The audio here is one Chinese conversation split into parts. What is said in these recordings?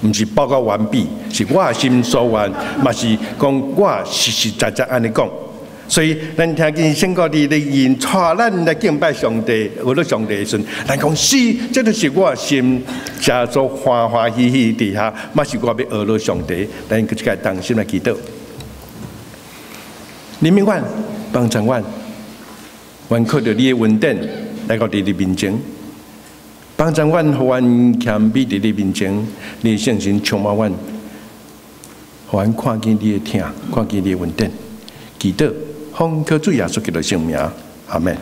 毋是报告完毕，是我的心所愿，嘛是讲我实实在在安尼讲。所以，咱听见圣歌里的言，带咱来敬拜上帝，学到上帝的时阵，咱讲是，这就是我的心，加做欢欢喜喜底下，嘛是我要学到上帝，咱一个当心来祈祷。人民愿帮助阮，愿靠着你的恩典来到你的面前，帮助阮，互阮谦卑伫你面前，你的圣神充满阮，互阮看见你的疼，看见你的恩典，祈祷。奉靠主耶稣基督圣名，阿门。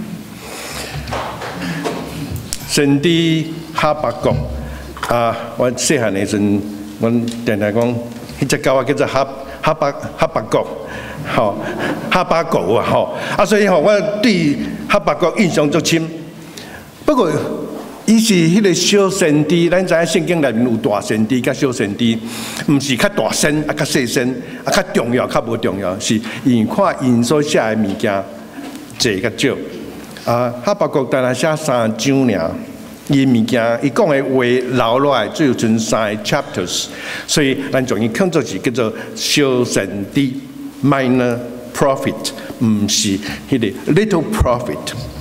神的哈巴谷我细汉的时阵，阮定定讲，迄只狗叫做哈巴谷，吼，哈巴谷啊，吼，所以吼，我对哈巴谷印象足深。不过，伊是迄个小先知，咱知影圣经内面有大先知甲小先知，毋是较大先较细先较重要较无重要，是因看因所写的物件济较少。哈巴谷单单写3章尔，伊物件伊讲的话留落来只有剩3个 chapters， 所以咱将伊看作是叫做小先知 （minor prophet）， 毋是迄个 little prophet。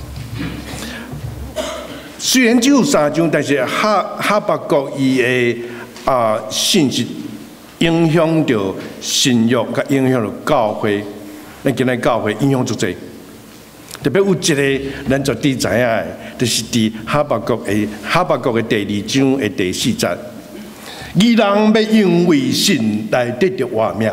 虽然只有3章，但是哈巴谷伊的信息影响着信仰，甲影响着教会。咱今日教会影响足济，特别有一个咱绝对知影的，就是伫哈巴谷的第2章的第4节，义人要因为信来得着活命。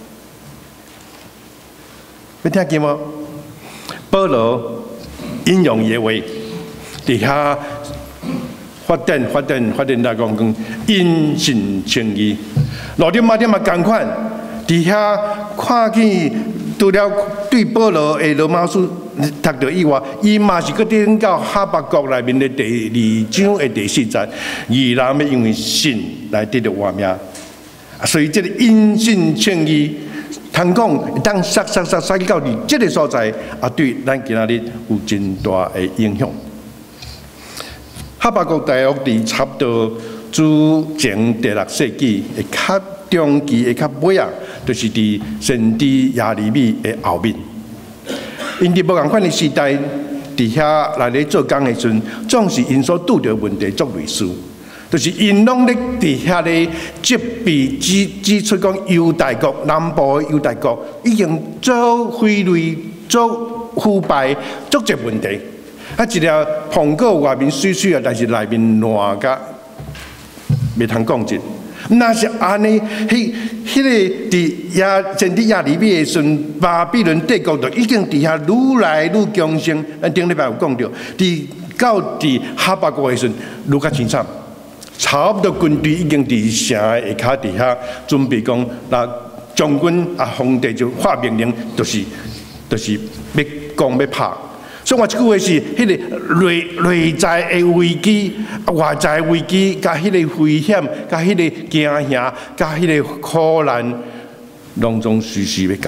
要听见无？保罗引用伊的话。伫遐发展来讲，因信称义。6点8点嘛同款，伫遐看见除了对保罗的罗马书读到以外，伊嘛是搁点到哈巴谷内面的第2章的第4节，义人要因为信来得到活命。所以这个因信称义，通讲当撒到伫这个所在，对咱今仔日有真大的影响。哈巴谷大约伫差不多之前第6世纪的较中期的较尾啊，就是伫先知耶利米的后面。因伫无共款的时代，伫遐来咧做工的时阵，总是因所拄着问题做类似，就是因拢咧伫遐咧责备指出讲犹大国南部的犹大国已经做毁灭、做腐败、足侪问题。一条苹果外面水水啊，但是内面烂甲袂通讲尽。那是安尼，迄个伫先知耶利米的时阵，巴比伦帝国就已经伫遐愈来愈强盛。咱顶礼拜有讲到，伫哈巴谷的时阵，愈较清惨。差不多军队已经伫城的下骹伫遐准备讲，那将军皇帝就发命令，就是要讲要拍。所以我即句话是，迄个内在的危机、外在的危机，甲迄个危险、甲迄个惊吓、甲迄个苦难，拢总随时要到。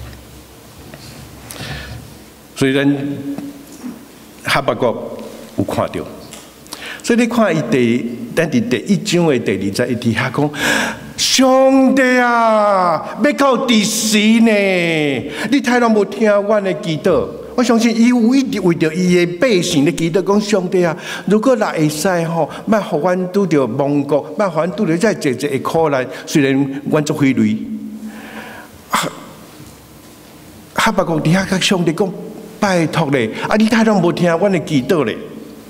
所以咱哈巴谷有看到，所以你看咱伫第1章的第2节，伊伫遐讲。上帝啊，要到第时呢？你太拢无听阮的祈祷。我相信伊有一直为着伊的百姓的祈祷，讲上帝啊，如果若会使吼，莫互阮拄着亡国，莫互阮拄着遮济的苦难。虽然阮足费累，哈巴谷伫遐甲上帝讲，拜托咧，你太拢无听阮的祈祷咧。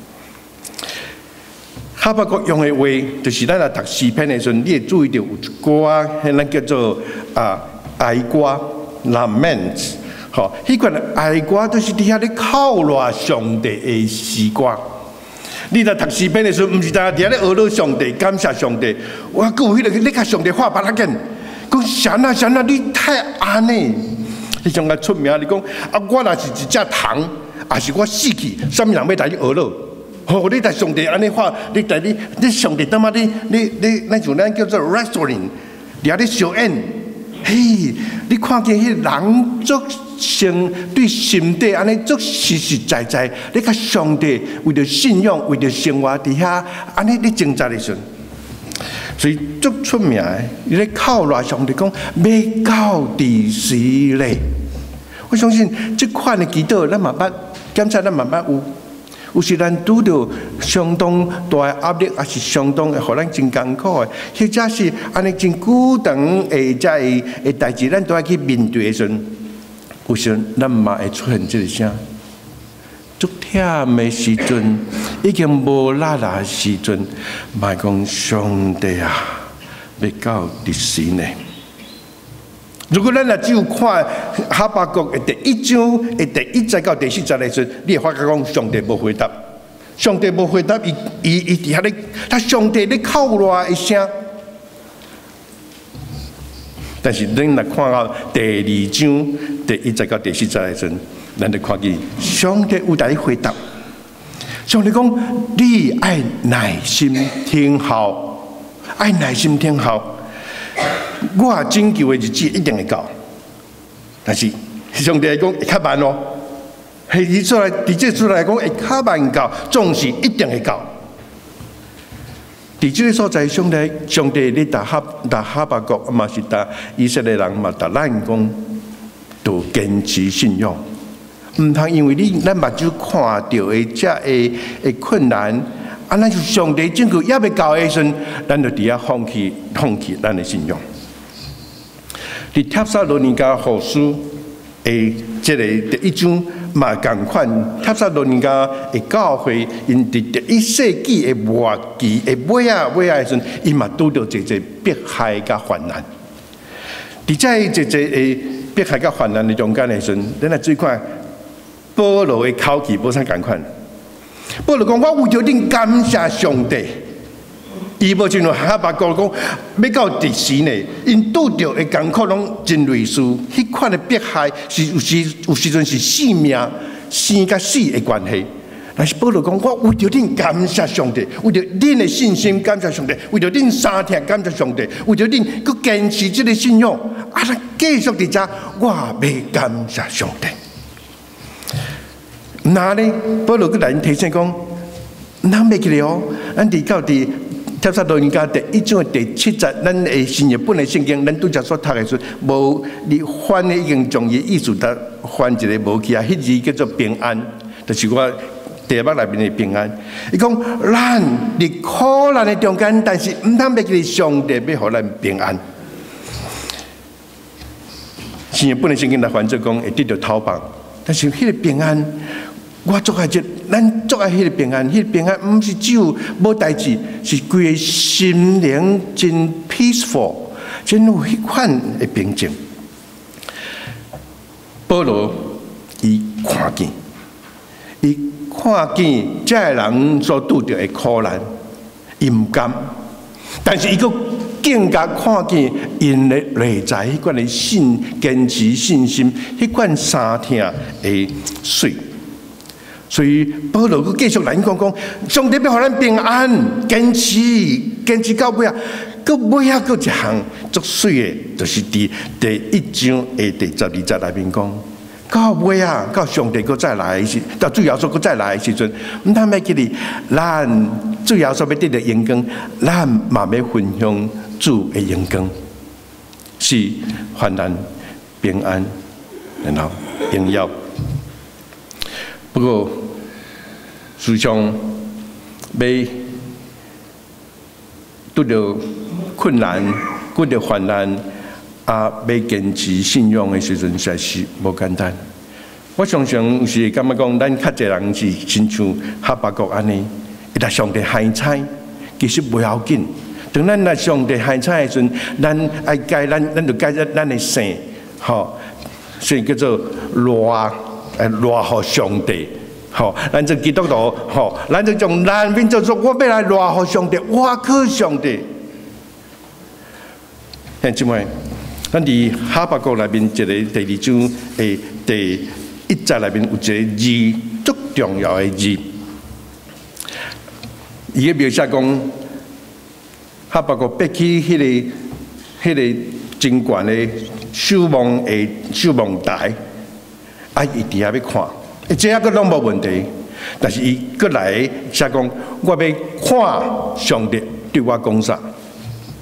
哈巴谷用的话，就是咱来读诗篇的时阵，你会注意到有一歌，咱叫做哀歌 （lament）。吼，迄款哀歌都是伫遐咧靠赖上帝的诗歌。你来读诗篇的时候，毋是单伫遐咧学了上帝、感谢上帝，我还有迄个咧甲上帝发白啦紧，讲神啊，你太安尼。你上个出名，你讲我若是一只虫，还是我死去，啥物人要来你学了？哦，你在上帝安尼话，你上帝当嘛咱像咱叫做 restaurant， 伫遐咧小宴，嘿，你看见迄人足生对心底安尼足实实在在，你甲上帝为着信仰，为着生活伫遐安尼咧挣扎的时阵， 所以足出名的，伊咧靠赖上帝讲要到第时咧。我相信这款的祈祷，咱慢慢检查，咱慢慢有。有时咱拄到相当大的压力，也是相当的，互咱真艰苦的，或者是安尼真久长的这代志，咱都要去面对的时阵，有时咱嘛会出现这个声。足忝的时阵，已经无力的时阵，嘛讲上帝啊，要到第时呢？如果咱若只有看哈巴谷的第1章的第1节到第4节的时候，你会发觉讲上帝无回答，上帝无回答，伊伫遐咧，他上帝咧靠赖一声。但是咱若看到第2章第1节到第4节的时候，咱就看见上帝有在回答。上帝讲：你爱耐心听候，爱耐心听候。我拯救的日子一定会到，但是上帝来讲会较慢哦。係以出來，伫這出來講會較慢到，總是一定會到。伫這個所在，上帝咧打哈巴谷，嘛是打以色列人，嘛打咱講，都堅持信仰。唔通因為咱目睭看到的這個困難，咱就上帝拯救也未到的時陣，咱就伫遐放棄咱的信仰。伫帖撒羅尼迦後書的這個第1章嘛同款，帖撒羅尼迦的教會，因伫第1世紀的末期的尾啊的時陣，伊嘛拄到一個迫害甲患難。伫這一個迫害甲患難的中間的時陣，咱來注意看保羅的口氣無啥同款。保羅講：我為着恁感謝上帝。伊無像哈巴谷講，要到第時呢，因拄着的艱苦攏真類似，迄款的迫害是有時陣是性命、生甲死的關係。但是保羅講，我為着恁感謝上帝，為着恁的信心感謝上帝，為着恁三聽感謝上帝，為着恁佫堅持這個信仰，咱繼續伫遮，我要感謝上帝。那呢，保羅佫來提醒講，咱袂記咧哦，咱伫到伫。帖撒羅尼迦第1章的第7節，咱的新約本的聖經，咱拄則所讀的時候，無你翻的已經將伊意思得翻一個無去啊，迄字叫做平安，就是我第一幕內面的平安。伊講咱佇苦難的中間，但是唔通袂記上帝要互咱平安。新約本的聖經來翻做講會得到討棒，但是迄個平安。我做愛即，咱做愛迄個平安，迄個平安毋是只有無代志，是規個心靈真 peaceful， 真有迄款的平靜。保羅伊看見這個人所拄着的苦難，伊毋甘，但是伊佫更加看見因的內在迄款的堅持信心，迄款三聽的水。所以保羅佢繼續嚟講，上帝要互咱平安，堅持到尾啊！佢尾啊，佢一項足水嘅，就是佇第1章嘅第12節內面講，到尾啊，到上帝佢再來時，到主耶穌佢再來嘅時陣，唔通咩記哩？咱主耶穌要得到榮光，咱嘛要分享主嘅榮光，是患難、平安，然後榮耀。不過，事實上要拄到困難、拄到患難，要堅持信仰的時陣，實在是無簡單。我常常是感覺講，咱較濟人是親像哈巴谷安尼，一旦上帝害災，其實不要緊。當咱來上帝害災的時陣，咱愛改咱就改咱的姓，吼，所以叫做賴互上帝，吼，咱做基督徒，吼，咱就從咱面做，我要來賴互上帝，我靠上帝。弟兄姊妹，咱伫哈巴谷內面一個第2章的第1節內面有一個字，足重要的字，伊個描寫講哈巴谷爬起迄個真懸的守望台。啊！伊伫遐要看，這個攏無問題。但是伊閣來寫講，我要看上帝對我講啥。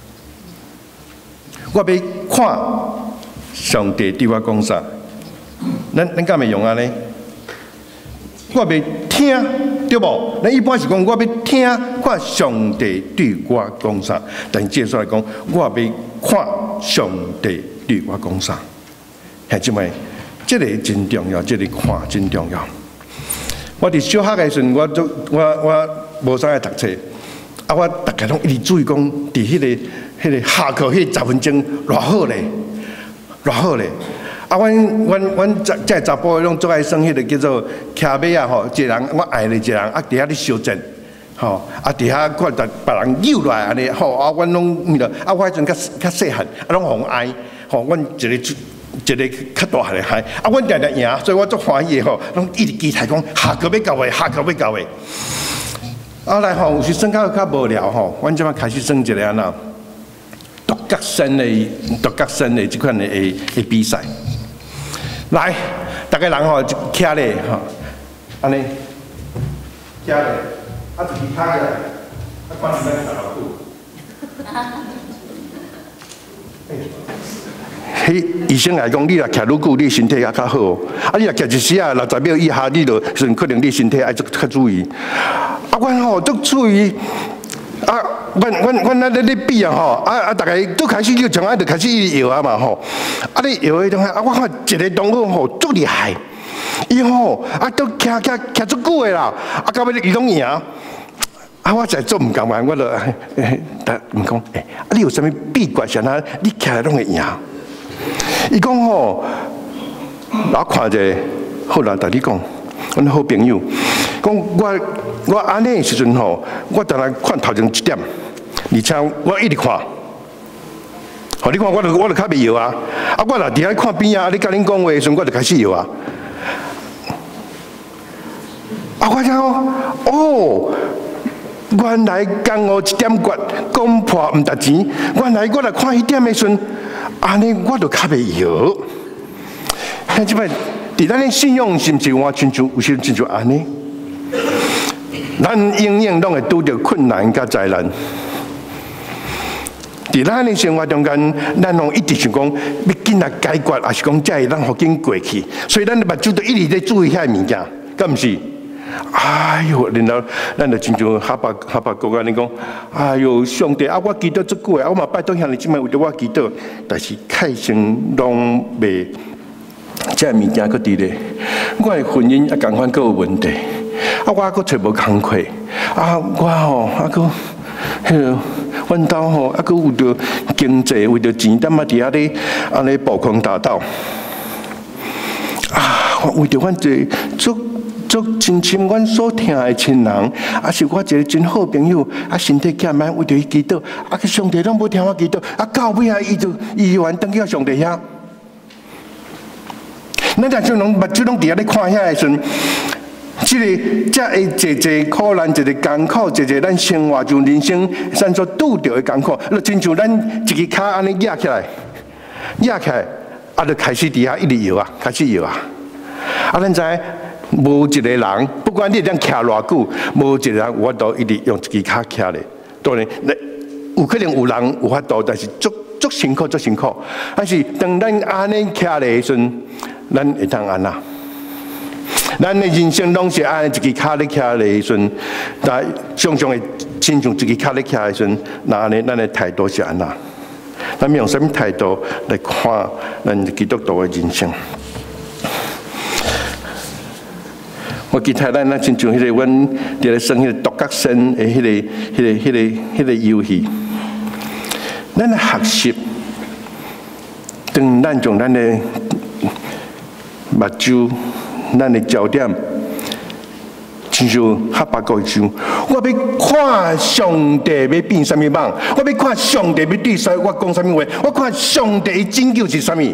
我要看上帝对我讲啥，咱敢会用安尼？我要听，对无？咱一般是讲我要听看上帝对我讲啥，但接下来讲我要看上帝对我讲啥，兄弟妹，这个真重要，这个看真重要。我伫小学的时阵，我无啥爱读册，啊，我大概拢一直注意讲，伫迄个下课迄10分钟偌好咧，偌好咧。啊，阮这查甫拢做爱耍迄个叫做骑马啊吼，一个人我爱咧一个人，啊，伫遐咧相争，吼，啊，伫遐看别人扭来安尼，吼，啊，阮拢唔着，啊，我迄阵较细汉，啊，拢互爱，吼，阮一个较大汉的嗨，啊，阮定定赢，所以我足欢喜的吼，拢一直期待讲下课要到位，下课要到位。后来吼，有时耍到较无聊吼，阮即摆开始耍一个安那独角仙的即款的比赛。来，大家人吼徛咧吼，安尼徛咧，啊，一支脚起来，啊，看时间16久。迄医生来讲，你若徛愈久，你身体也较好。啊，你若徛一时啊，60秒以下，你就可能你身体爱较注意。啊，阮吼足注意。啊，阮咧比啊吼，大家都开始就从就开始一直摇啊嘛吼，啊你摇迄种啊，我看一个同学吼足厉害，伊吼都徛足久的啦，啊到尾伊拢赢，啊我实在做唔甘愿，我就但唔讲你有啥物秘诀啥啊？你徛来拢会赢？伊讲吼，我看者好啦，同你讲，阮好朋友。讲我安尼的时阵吼，我当然看头前1点，而且我一直看，好你看我就较袂摇啊，啊我若伫遐看边啊，你甲恁讲话的时阵，我就开始摇啊，啊我讲哦，原来江湖1点决，讲破唔值钱，原来我来看迄点的时阵，安尼我就较袂摇，像即摆伫咱的信仰是毋是有亲像有时亲像安尼？咱永远拢会拄着困难甲灾难，伫咱的生活中间，咱拢一直想讲要紧来解决，还是讲才会咱互紧过去。所以咱的目睭都一直在注意遐物件，敢毋是？哎哟，然后咱就亲像哈巴讲安尼讲，哎哟，上帝啊，我祈祷足久的，我嘛拜托兄弟姊妹为着我祈祷，但是开心拢袂，这物件搁伫咧，我的婚姻也共款搁有问题。啊，我阁找无工课，啊，我吼，啊阁，阮兜吼，啊阁有着经济，为着钱，咱嘛伫遐咧，安尼暴空大道，啊，为着阮这足亲像阮所疼的亲人，啊是我一个真好朋友，啊身体欠歹，为着伊祈祷，啊个上帝拢无听我祈祷，啊到尾啊伊完登去到上帝遐，咱若像拢目睭拢伫遐咧看遐的时阵。这个才会一苦难，一个艰苦，一个咱生活中人生咱所拄着的艰苦，就亲像咱一个脚安尼压起来，啊，就开始伫遐一直摇啊，开始摇啊。啊，咱知无一个人，不管你徛偌久，无一个人有法度一直用一只脚徛咧。当然，有可能有人有法度，但是足辛苦，足辛苦。但是当咱安尼徛咧时阵，咱会当安那。咱的人生拢是安尼一支脚咧徛咧时阵，但常常会亲像一支脚咧徛咧时阵，那安尼咱的态度是安那？咱用什么态度来看咱基督徒的人生？我记得咱亲像迄个阮伫咧耍迄个独角仙的迄个游戏，咱的学习，当咱从咱的目睭。咱的焦点，亲像哈巴谷讲，我要看上帝要变什么梦，我要看上帝要对我讲什么话，我看上帝的拯救是什么，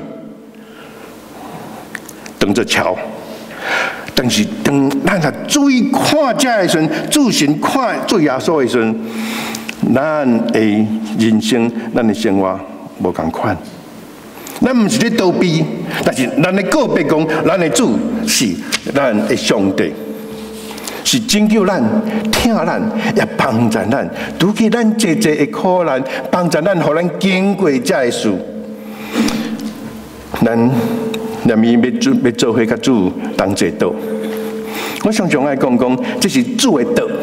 等着瞧。但是当咱若注意看这的时阵，注神看做耶稣的时阵，咱的人生、咱的生活无共款。咱唔是咧逃避，但是咱的告别讲，咱的主是咱的上帝。 是拯救咱、疼咱，也帮助咱，拄起咱济的苦难，帮助咱，互咱经过这个事。咱念伊要做伙甲主同齐道。我常常爱讲，这是主的道，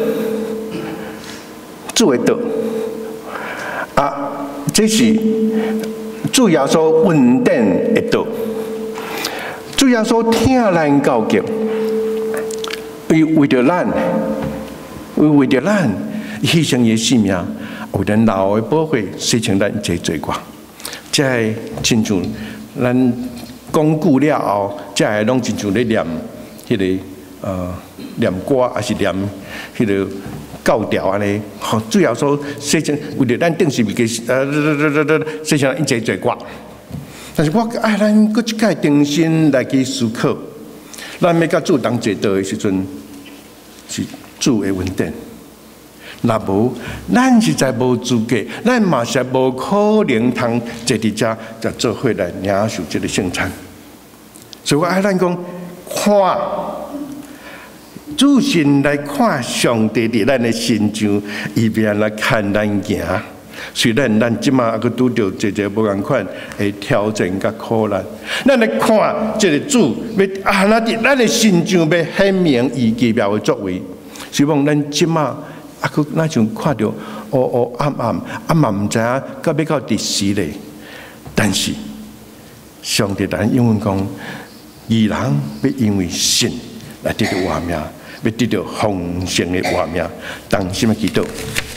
主的道啊，这是主耶稣稳定的道。主耶稣听咱教训，为着咱，为着咱牺牲伊的性命，为咱老的保护，洗清咱这罪过。这亲像咱讲久了后，这个拢亲像咧念迄个念歌，还是念迄个教条安尼。吼，主要说洗清，为着咱顶是物件洗清咱这罪过。但是我爱咱搁一摆重新来去思考，咱要甲主同齐道的时阵，是主的稳定。若无，咱实在无资格，咱嘛实无可能通坐伫遮，才做伙来领受这个圣餐。所以我爱咱讲，看主神来看上帝伫咱的心上，伊便来看咱行。虽然咱即马还佫拄着一无共款的挑战甲苦难，咱来看这个主要那伫咱的心上要显明伊奇妙的作为。希望咱即马啊，佫那像看到暗嘛毋知影到要到第时咧。但是上帝咱永远讲，义人要因为信来得到活命，要得到丰盛的活命。当心的祈祷。